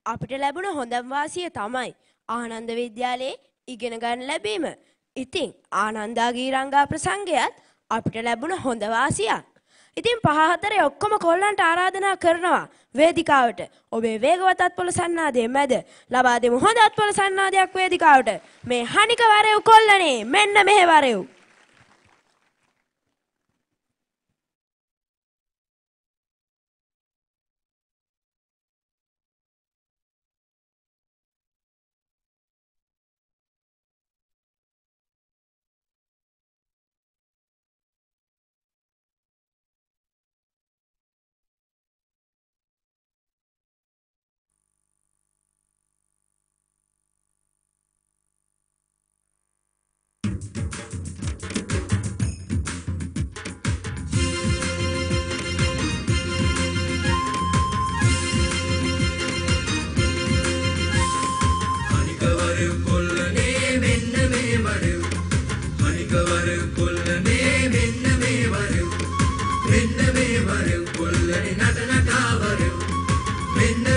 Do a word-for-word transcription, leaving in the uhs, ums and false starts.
අපිට ලැබුණ හොඳම වාසිය තමයි ආනන්ද විද්‍යාලයේ ඉගෙන ගන්න ලැබීම. ඉතින් ආනන්දාගේ රංගා ප්‍රසංගයත් අපිට ලැබුණ හොඳ වාසියක්. ඉතින් පහ හතරේ ඔක්කොම කොල්ලන්ට ආරාධනා කරනවා වේදිකාවට. ඔබේ වේගවත් අත්පොළ සන්නාදයේ මැද ලබා දෙමු හොඳ අත්පොළ සන්නාදයක් වේදිකාවට. මේ හනික වරෙව් කොල්ලනේ මෙන්න මෙහෙ වරෙව්. When the